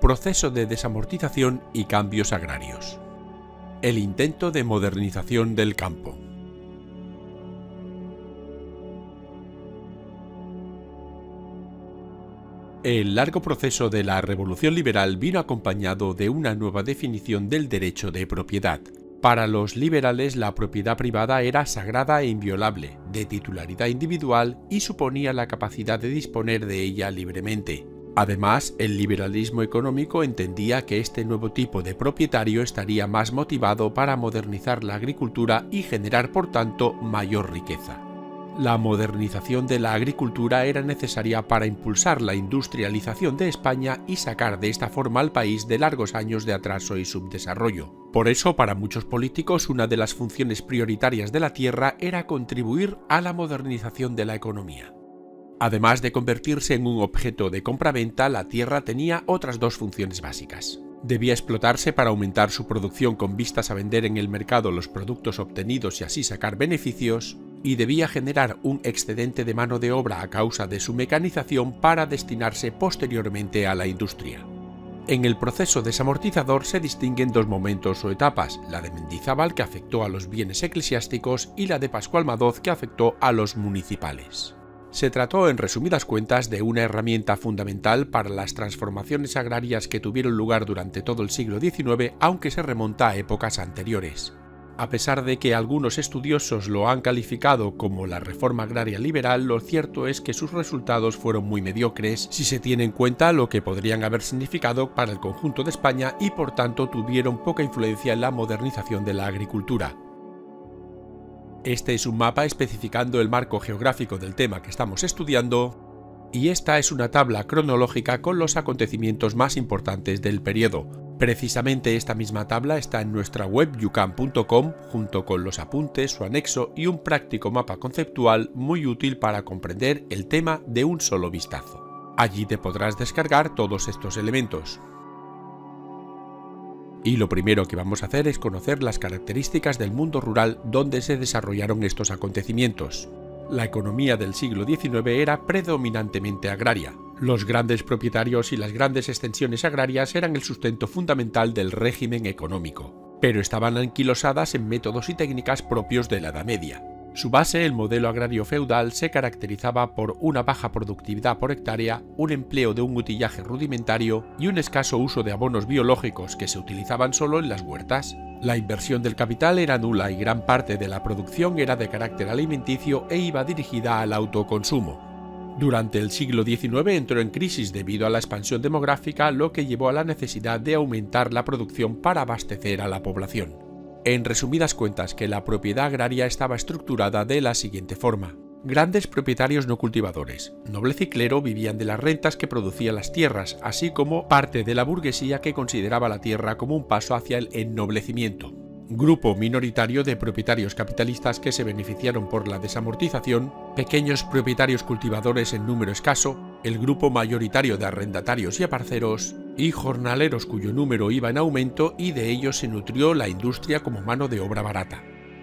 proceso de desamortización y cambios agrarios. El intento de modernización del campo. El largo proceso de la Revolución Liberal vino acompañado de una nueva definición del derecho de propiedad. Para los liberales, la propiedad privada era sagrada e inviolable, de titularidad individual y suponía la capacidad de disponer de ella libremente. Además, el liberalismo económico entendía que este nuevo tipo de propietario estaría más motivado para modernizar la agricultura y generar, por tanto, mayor riqueza. La modernización de la agricultura era necesaria para impulsar la industrialización de España y sacar de esta forma al país de largos años de atraso y subdesarrollo. Por eso, para muchos políticos, una de las funciones prioritarias de la tierra era contribuir a la modernización de la economía. Además de convertirse en un objeto de compraventa, la tierra tenía otras dos funciones básicas. Debía explotarse para aumentar su producción con vistas a vender en el mercado los productos obtenidos y así sacar beneficios, y debía generar un excedente de mano de obra a causa de su mecanización para destinarse posteriormente a la industria. En el proceso desamortizador se distinguen dos momentos o etapas, la de Mendizábal, que afectó a los bienes eclesiásticos, y la de Pascual Madoz, que afectó a los municipales. Se trató, en resumidas cuentas, de una herramienta fundamental para las transformaciones agrarias que tuvieron lugar durante todo el siglo XIX, aunque se remonta a épocas anteriores. A pesar de que algunos estudiosos lo han calificado como la reforma agraria liberal, lo cierto es que sus resultados fueron muy mediocres si se tiene en cuenta lo que podrían haber significado para el conjunto de España y por tanto tuvieron poca influencia en la modernización de la agricultura. Este es un mapa especificando el marco geográfico del tema que estamos estudiando, y esta es una tabla cronológica con los acontecimientos más importantes del periodo. Precisamente esta misma tabla está en nuestra web yucam.com junto con los apuntes, su anexo y un práctico mapa conceptual muy útil para comprender el tema de un solo vistazo. Allí te podrás descargar todos estos elementos. Y lo primero que vamos a hacer es conocer las características del mundo rural donde se desarrollaron estos acontecimientos. La economía del siglo XIX era predominantemente agraria. Los grandes propietarios y las grandes extensiones agrarias eran el sustento fundamental del régimen económico, pero estaban anquilosadas en métodos y técnicas propios de la Edad Media. Su base, el modelo agrario feudal, se caracterizaba por una baja productividad por hectárea, un empleo de un utillaje rudimentario y un escaso uso de abonos biológicos que se utilizaban solo en las huertas. La inversión del capital era nula y gran parte de la producción era de carácter alimenticio e iba dirigida al autoconsumo. Durante el siglo XIX entró en crisis debido a la expansión demográfica, lo que llevó a la necesidad de aumentar la producción para abastecer a la población. En resumidas cuentas, que la propiedad agraria estaba estructurada de la siguiente forma. Grandes propietarios no cultivadores, nobleza y clero vivían de las rentas que producían las tierras, así como parte de la burguesía que consideraba la tierra como un paso hacia el ennoblecimiento. Grupo minoritario de propietarios capitalistas que se beneficiaron por la desamortización, pequeños propietarios cultivadores en número escaso, el grupo mayoritario de arrendatarios y aparceros, y jornaleros cuyo número iba en aumento y de ellos se nutrió la industria como mano de obra barata.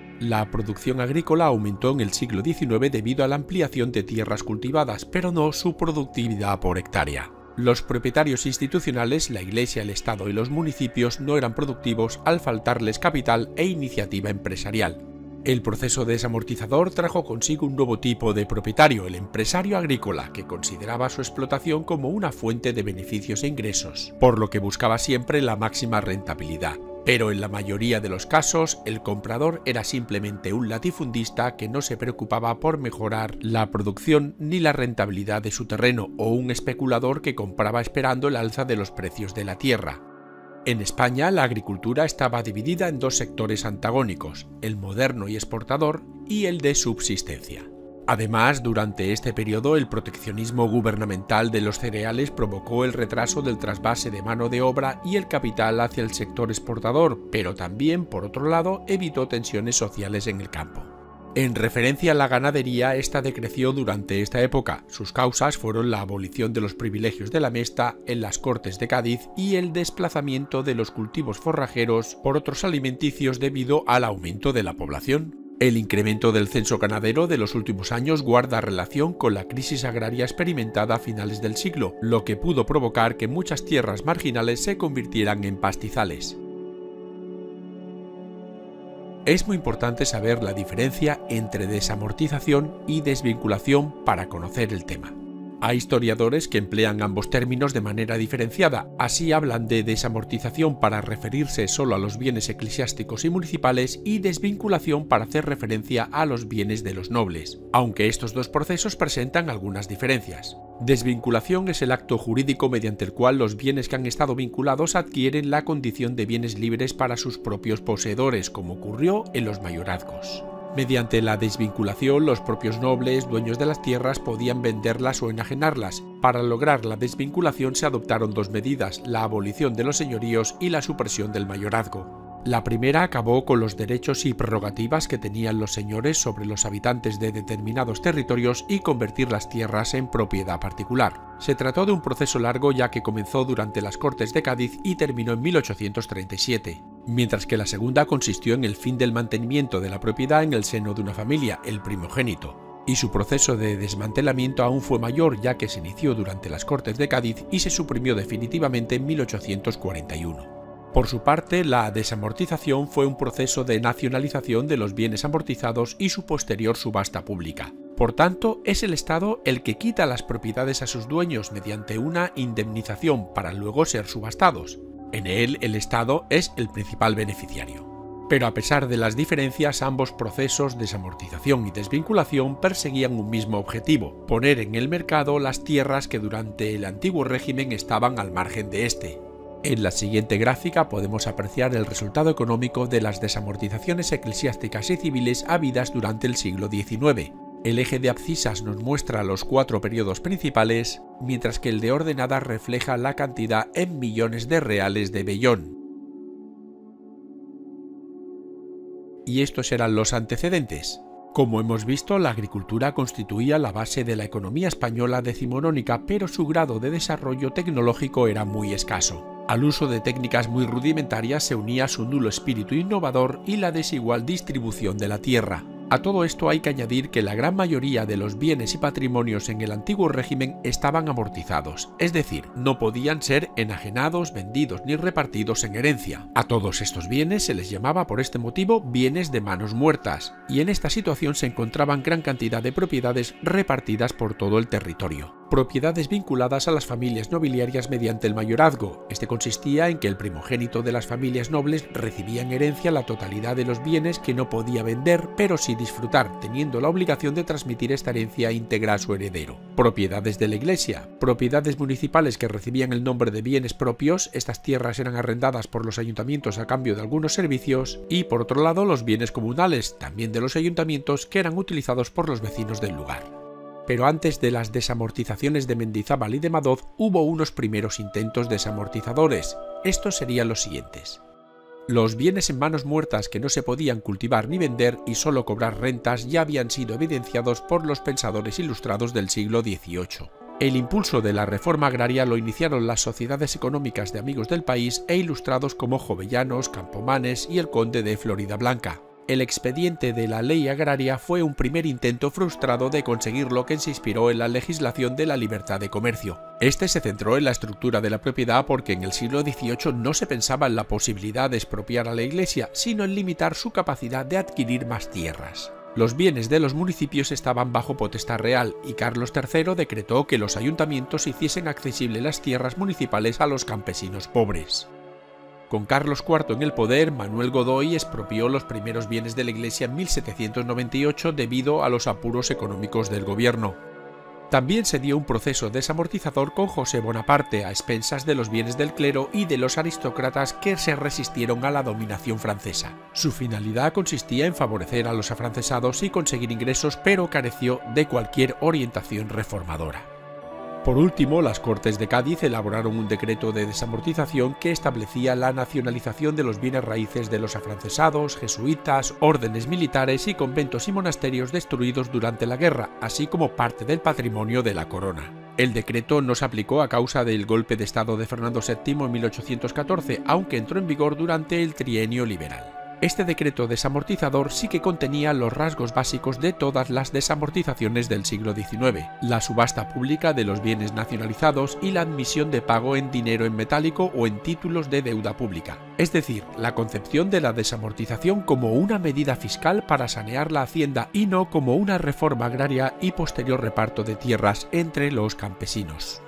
La producción agrícola aumentó en el siglo XIX debido a la ampliación de tierras cultivadas, pero no su productividad por hectárea. Los propietarios institucionales, la Iglesia, el Estado y los municipios no eran productivos al faltarles capital e iniciativa empresarial. El proceso desamortizador trajo consigo un nuevo tipo de propietario, el empresario agrícola, que consideraba su explotación como una fuente de beneficios e ingresos, por lo que buscaba siempre la máxima rentabilidad. Pero en la mayoría de los casos, el comprador era simplemente un latifundista que no se preocupaba por mejorar la producción ni la rentabilidad de su terreno, o un especulador que compraba esperando el alza de los precios de la tierra. En España, la agricultura estaba dividida en dos sectores antagónicos, el moderno y exportador y el de subsistencia. Además, durante este periodo, el proteccionismo gubernamental de los cereales provocó el retraso del trasvase de mano de obra y el capital hacia el sector exportador, pero también, por otro lado, evitó tensiones sociales en el campo. En referencia a la ganadería, esta decreció durante esta época. Sus causas fueron la abolición de los privilegios de la mesta en las Cortes de Cádiz y el desplazamiento de los cultivos forrajeros por otros alimenticios debido al aumento de la población. El incremento del censo ganadero de los últimos años guarda relación con la crisis agraria experimentada a finales del siglo, lo que pudo provocar que muchas tierras marginales se convirtieran en pastizales. Es muy importante saber la diferencia entre desamortización y desvinculación para conocer el tema. Hay historiadores que emplean ambos términos de manera diferenciada, así hablan de desamortización para referirse solo a los bienes eclesiásticos y municipales y desvinculación para hacer referencia a los bienes de los nobles, aunque estos dos procesos presentan algunas diferencias. Desvinculación es el acto jurídico mediante el cual los bienes que han estado vinculados adquieren la condición de bienes libres para sus propios poseedores, como ocurrió en los mayorazgos. Mediante la desvinculación, los propios nobles, dueños de las tierras, podían venderlas o enajenarlas. Para lograr la desvinculación se adoptaron dos medidas, la abolición de los señoríos y la supresión del mayorazgo. La primera acabó con los derechos y prerrogativas que tenían los señores sobre los habitantes de determinados territorios y convertir las tierras en propiedad particular. Se trató de un proceso largo ya que comenzó durante las Cortes de Cádiz y terminó en 1837, mientras que la segunda consistió en el fin del mantenimiento de la propiedad en el seno de una familia, el primogénito, y su proceso de desmantelamiento aún fue mayor ya que se inició durante las Cortes de Cádiz y se suprimió definitivamente en 1841. Por su parte, la desamortización fue un proceso de nacionalización de los bienes amortizados y su posterior subasta pública. Por tanto, es el Estado el que quita las propiedades a sus dueños mediante una indemnización para luego ser subastados. En él, el Estado es el principal beneficiario. Pero a pesar de las diferencias, ambos procesos, desamortización y desvinculación, perseguían un mismo objetivo: poner en el mercado las tierras que durante el antiguo régimen estaban al margen de este. En la siguiente gráfica podemos apreciar el resultado económico de las desamortizaciones eclesiásticas y civiles habidas durante el siglo XIX. El eje de abscisas nos muestra los 4 periodos principales, mientras que el de ordenadas refleja la cantidad en millones de reales de vellón. Y estos eran los antecedentes. Como hemos visto, la agricultura constituía la base de la economía española decimonónica, pero su grado de desarrollo tecnológico era muy escaso. Al uso de técnicas muy rudimentarias se unía su nulo espíritu innovador y la desigual distribución de la tierra. A todo esto hay que añadir que la gran mayoría de los bienes y patrimonios en el antiguo régimen estaban amortizados, es decir, no podían ser enajenados, vendidos ni repartidos en herencia. A todos estos bienes se les llamaba por este motivo bienes de manos muertas, y en esta situación se encontraban gran cantidad de propiedades repartidas por todo el territorio. Propiedades vinculadas a las familias nobiliarias mediante el mayorazgo. Este consistía en que el primogénito de las familias nobles recibía en herencia la totalidad de los bienes que no podía vender, pero sí disfrutar, teniendo la obligación de transmitir esta herencia íntegra a su heredero. Propiedades de la Iglesia. Propiedades municipales que recibían el nombre de bienes propios. Estas tierras eran arrendadas por los ayuntamientos a cambio de algunos servicios. Y por otro lado, los bienes comunales, también de los ayuntamientos, que eran utilizados por los vecinos del lugar. Pero antes de las desamortizaciones de Mendizábal y de Madoz hubo unos primeros intentos desamortizadores. Estos serían los siguientes. Los bienes en manos muertas que no se podían cultivar ni vender y solo cobrar rentas ya habían sido evidenciados por los pensadores ilustrados del siglo XVIII. El impulso de la reforma agraria lo iniciaron las sociedades económicas de amigos del país e ilustrados como Jovellanos, Campomanes y el conde de Floridablanca. El expediente de la ley agraria fue un primer intento frustrado de conseguir lo que se inspiró en la legislación de la libertad de comercio. Este se centró en la estructura de la propiedad porque en el siglo XVIII no se pensaba en la posibilidad de expropiar a la Iglesia, sino en limitar su capacidad de adquirir más tierras. Los bienes de los municipios estaban bajo potestad real y Carlos III decretó que los ayuntamientos hiciesen accesibles las tierras municipales a los campesinos pobres. Con Carlos IV en el poder, Manuel Godoy expropió los primeros bienes de la Iglesia en 1798 debido a los apuros económicos del gobierno. También se dio un proceso desamortizador con José Bonaparte a expensas de los bienes del clero y de los aristócratas que se resistieron a la dominación francesa. Su finalidad consistía en favorecer a los afrancesados y conseguir ingresos, pero careció de cualquier orientación reformadora. Por último, las Cortes de Cádiz elaboraron un decreto de desamortización que establecía la nacionalización de los bienes raíces de los afrancesados, jesuitas, órdenes militares y conventos y monasterios destruidos durante la guerra, así como parte del patrimonio de la corona. El decreto no se aplicó a causa del golpe de estado de Fernando VII en 1814, aunque entró en vigor durante el trienio liberal. Este decreto desamortizador sí que contenía los rasgos básicos de todas las desamortizaciones del siglo XIX, la subasta pública de los bienes nacionalizados y la admisión de pago en dinero en metálico o en títulos de deuda pública. Es decir, la concepción de la desamortización como una medida fiscal para sanear la hacienda y no como una reforma agraria y posterior reparto de tierras entre los campesinos.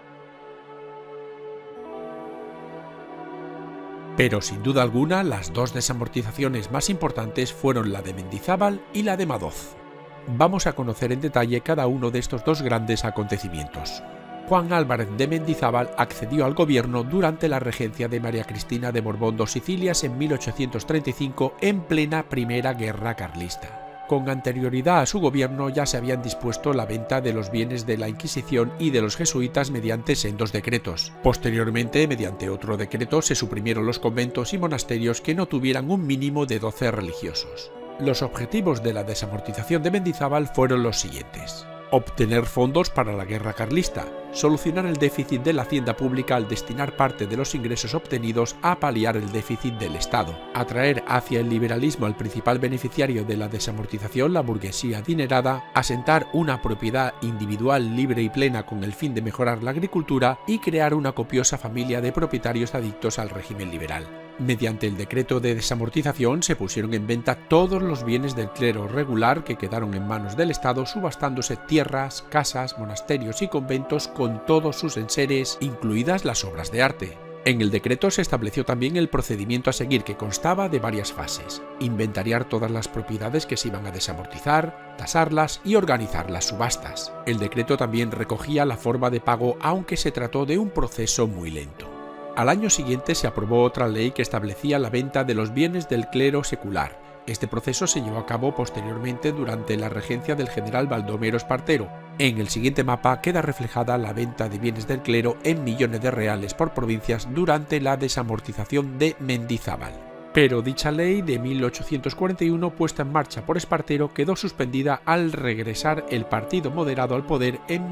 Pero sin duda alguna, las dos desamortizaciones más importantes fueron la de Mendizábal y la de Madoz. Vamos a conocer en detalle cada uno de estos dos grandes acontecimientos. Juan Álvarez de Mendizábal accedió al gobierno durante la regencia de María Cristina de Borbón dos Sicilias en 1835 en plena Primera Guerra Carlista. Con anterioridad a su gobierno ya se habían dispuesto la venta de los bienes de la Inquisición y de los jesuitas mediante sendos decretos. Posteriormente, mediante otro decreto, se suprimieron los conventos y monasterios que no tuvieran un mínimo de 12 religiosos. Los objetivos de la desamortización de Mendizábal fueron los siguientes: obtener fondos para la guerra carlista, solucionar el déficit de la hacienda pública al destinar parte de los ingresos obtenidos a paliar el déficit del Estado, atraer hacia el liberalismo al principal beneficiario de la desamortización, la burguesía adinerada, asentar una propiedad individual libre y plena con el fin de mejorar la agricultura y crear una copiosa familia de propietarios adictos al régimen liberal. Mediante el decreto de desamortización se pusieron en venta todos los bienes del clero regular que quedaron en manos del Estado, subastándose tierras, casas, monasterios y conventos con todos sus enseres, incluidas las obras de arte. En el decreto se estableció también el procedimiento a seguir, que constaba de varias fases: inventariar todas las propiedades que se iban a desamortizar, tasarlas y organizar las subastas. El decreto también recogía la forma de pago, aunque se trató de un proceso muy lento. Al año siguiente se aprobó otra ley que establecía la venta de los bienes del clero secular. Este proceso se llevó a cabo posteriormente durante la regencia del general Baldomero Espartero. En el siguiente mapa queda reflejada la venta de bienes del clero en millones de reales por provincias durante la desamortización de Mendizábal. Pero dicha ley de 1841, puesta en marcha por Espartero, quedó suspendida al regresar el Partido Moderado al poder en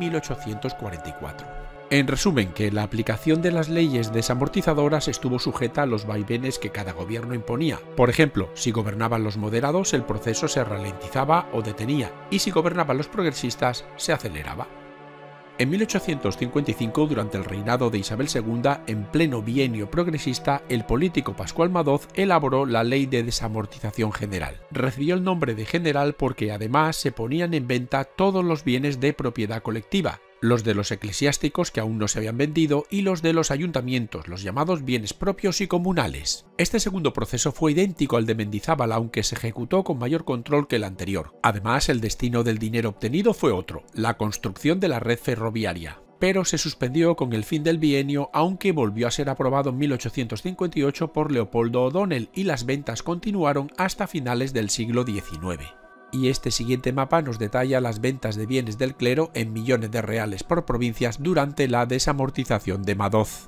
1844. En resumen, que la aplicación de las leyes desamortizadoras estuvo sujeta a los vaivenes que cada gobierno imponía. Por ejemplo, si gobernaban los moderados, el proceso se ralentizaba o detenía, y si gobernaban los progresistas, se aceleraba. En 1855, durante el reinado de Isabel II, en pleno bienio progresista, el político Pascual Madoz elaboró la Ley de Desamortización General. Recibió el nombre de general porque además se ponían en venta todos los bienes de propiedad colectiva, los de los eclesiásticos que aún no se habían vendido y los de los ayuntamientos, los llamados bienes propios y comunales. Este segundo proceso fue idéntico al de Mendizábal, aunque se ejecutó con mayor control que el anterior. Además, el destino del dinero obtenido fue otro: la construcción de la red ferroviaria. Pero se suspendió con el fin del bienio, aunque volvió a ser aprobado en 1858 por Leopoldo O'Donnell, y las ventas continuaron hasta finales del siglo XIX. Y este siguiente mapa nos detalla las ventas de bienes del clero en millones de reales por provincias durante la desamortización de Madoz.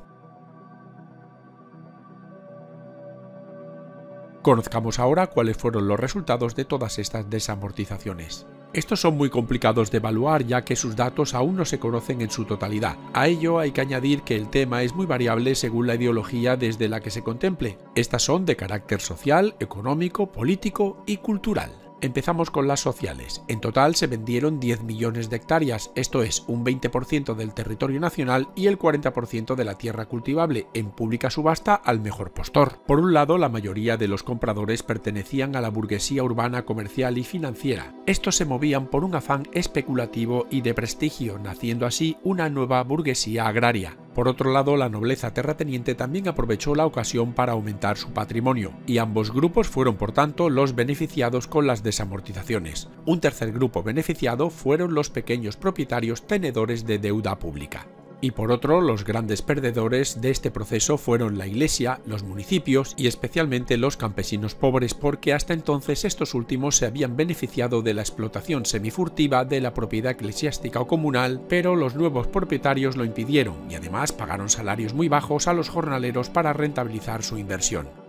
Conozcamos ahora cuáles fueron los resultados de todas estas desamortizaciones. Estos son muy complicados de evaluar, ya que sus datos aún no se conocen en su totalidad. A ello hay que añadir que el tema es muy variable según la ideología desde la que se contemple. Estas son de carácter social, económico, político y cultural. Empezamos con las sociales. En total se vendieron 10 millones de hectáreas, esto es, un 20% del territorio nacional y el 40% de la tierra cultivable, en pública subasta al mejor postor. Por un lado, la mayoría de los compradores pertenecían a la burguesía urbana, comercial y financiera. Estos se movían por un afán especulativo y de prestigio, naciendo así una nueva burguesía agraria. Por otro lado, la nobleza terrateniente también aprovechó la ocasión para aumentar su patrimonio, y ambos grupos fueron por tanto los beneficiados con las desamortizaciones. Un tercer grupo beneficiado fueron los pequeños propietarios tenedores de deuda pública. Y por otro, los grandes perdedores de este proceso fueron la Iglesia, los municipios y especialmente los campesinos pobres, porque hasta entonces estos últimos se habían beneficiado de la explotación semifurtiva de la propiedad eclesiástica o comunal, pero los nuevos propietarios lo impidieron y además pagaron salarios muy bajos a los jornaleros para rentabilizar su inversión.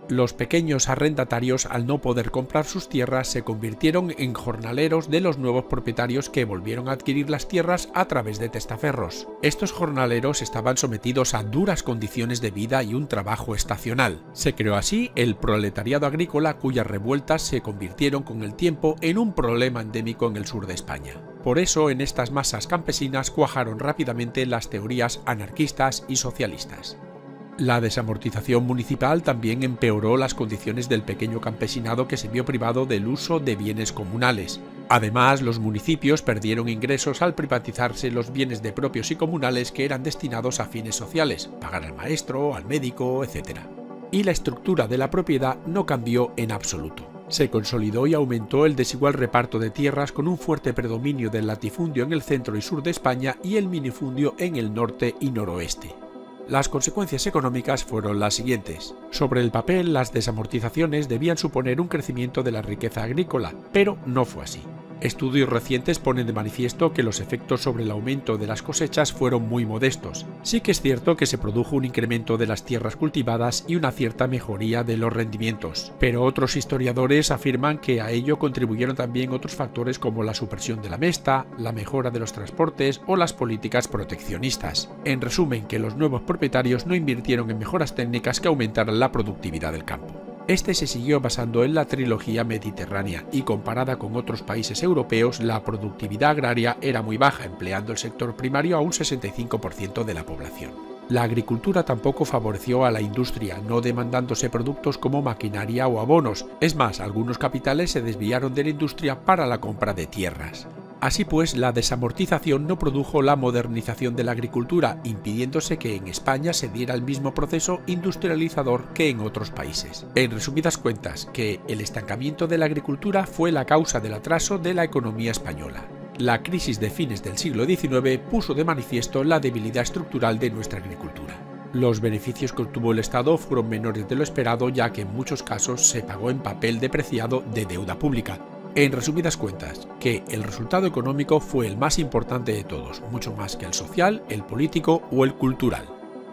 Los pequeños arrendatarios, al no poder comprar sus tierras, se convirtieron en jornaleros de los nuevos propietarios que volvieron a adquirir las tierras a través de testaferros. Estos jornaleros estaban sometidos a duras condiciones de vida y un trabajo estacional. Se creó así el proletariado agrícola, cuyas revueltas se convirtieron con el tiempo en un problema endémico en el sur de España. Por eso, en estas masas campesinas cuajaron rápidamente las teorías anarquistas y socialistas. La desamortización municipal también empeoró las condiciones del pequeño campesinado, que se vio privado del uso de bienes comunales. Además, los municipios perdieron ingresos al privatizarse los bienes de propios y comunales que eran destinados a fines sociales, pagar al maestro, al médico, etc. Y la estructura de la propiedad no cambió en absoluto. Se consolidó y aumentó el desigual reparto de tierras, con un fuerte predominio del latifundio en el centro y sur de España y el minifundio en el norte y noroeste. Las consecuencias económicas fueron las siguientes. Sobre el papel, las desamortizaciones debían suponer un crecimiento de la riqueza agrícola, pero no fue así. Estudios recientes ponen de manifiesto que los efectos sobre el aumento de las cosechas fueron muy modestos. Sí que es cierto que se produjo un incremento de las tierras cultivadas y una cierta mejoría de los rendimientos, pero otros historiadores afirman que a ello contribuyeron también otros factores como la supresión de la mesta, la mejora de los transportes o las políticas proteccionistas. En resumen, que los nuevos propietarios no invirtieron en mejoras técnicas que aumentaran la productividad del campo. Este se siguió basando en la trilogía mediterránea y, comparada con otros países europeos, la productividad agraria era muy baja, empleando el sector primario a un 65% de la población. La agricultura tampoco favoreció a la industria, no demandándose productos como maquinaria o abonos. Es más, algunos capitales se desviaron de la industria para la compra de tierras. Así pues, la desamortización no produjo la modernización de la agricultura, impidiéndose que en España se diera el mismo proceso industrializador que en otros países. En resumidas cuentas, que el estancamiento de la agricultura fue la causa del atraso de la economía española. La crisis de fines del siglo XIX puso de manifiesto la debilidad estructural de nuestra agricultura. Los beneficios que obtuvo el Estado fueron menores de lo esperado, ya que en muchos casos se pagó en papel depreciado de deuda pública. En resumidas cuentas, que el resultado económico fue el más importante de todos, mucho más que el social, el político o el cultural.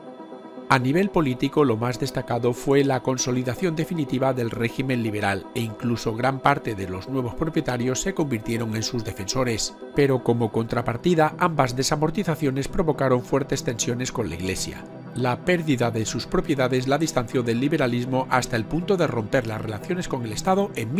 A nivel político, lo más destacado fue la consolidación definitiva del régimen liberal, e incluso gran parte de los nuevos propietarios se convirtieron en sus defensores. Pero como contrapartida, ambas desamortizaciones provocaron fuertes tensiones con la Iglesia. La pérdida de sus propiedades la distanció del liberalismo hasta el punto de romper las relaciones con el Estado en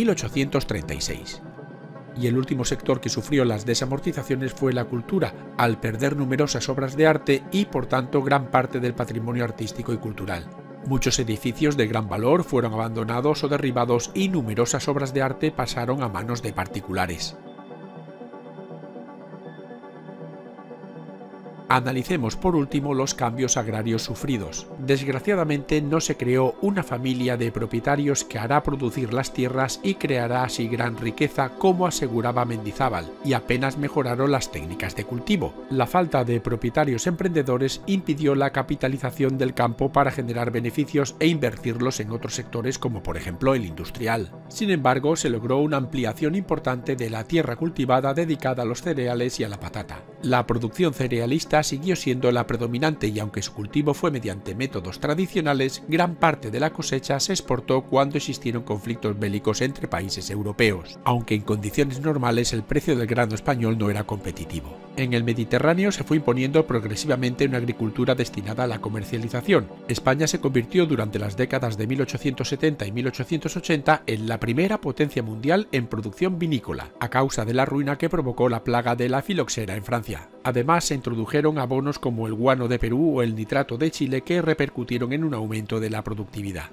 1836. Y el último sector que sufrió las desamortizaciones fue la cultura, al perder numerosas obras de arte y, por tanto, gran parte del patrimonio artístico y cultural. Muchos edificios de gran valor fueron abandonados o derribados y numerosas obras de arte pasaron a manos de particulares. Analicemos por último los cambios agrarios sufridos. Desgraciadamente no se creó una familia de propietarios que hará producir las tierras y creará así gran riqueza, como aseguraba Mendizábal, y apenas mejoraron las técnicas de cultivo. La falta de propietarios emprendedores impidió la capitalización del campo para generar beneficios e invertirlos en otros sectores, como por ejemplo el industrial. Sin embargo, se logró una ampliación importante de la tierra cultivada dedicada a los cereales y a la patata. La producción cerealista siguió siendo la predominante y, aunque su cultivo fue mediante métodos tradicionales, gran parte de la cosecha se exportó cuando existieron conflictos bélicos entre países europeos, aunque en condiciones normales el precio del grano español no era competitivo. En el Mediterráneo se fue imponiendo progresivamente una agricultura destinada a la comercialización. España se convirtió durante las décadas de 1870 y 1880 en la primera potencia mundial en producción vinícola, a causa de la ruina que provocó la plaga de la filoxera en Francia. Además, se introdujeron abonos como el guano de Perú o el nitrato de Chile, que repercutieron en un aumento de la productividad.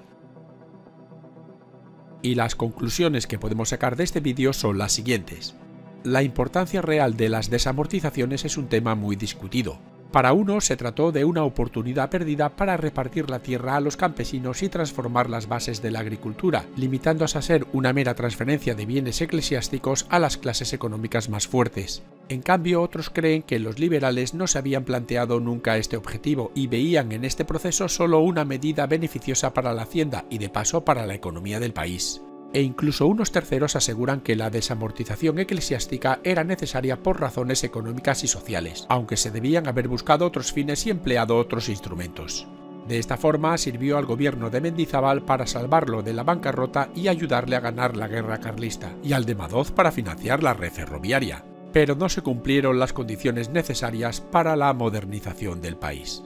Y las conclusiones que podemos sacar de este vídeo son las siguientes. La importancia real de las desamortizaciones es un tema muy discutido. Para unos se trató de una oportunidad perdida para repartir la tierra a los campesinos y transformar las bases de la agricultura, limitándose a ser una mera transferencia de bienes eclesiásticos a las clases económicas más fuertes. En cambio, otros creen que los liberales no se habían planteado nunca este objetivo y veían en este proceso solo una medida beneficiosa para la hacienda y de paso para la economía del país. E incluso unos terceros aseguran que la desamortización eclesiástica era necesaria por razones económicas y sociales, aunque se debían haber buscado otros fines y empleado otros instrumentos. De esta forma sirvió al gobierno de Mendizábal para salvarlo de la bancarrota y ayudarle a ganar la guerra carlista, y al de Madoz para financiar la red ferroviaria, pero no se cumplieron las condiciones necesarias para la modernización del país.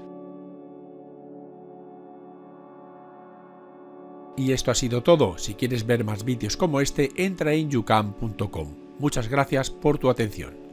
Y esto ha sido todo. Si quieres ver más vídeos como este, entra en youcam.com. Muchas gracias por tu atención.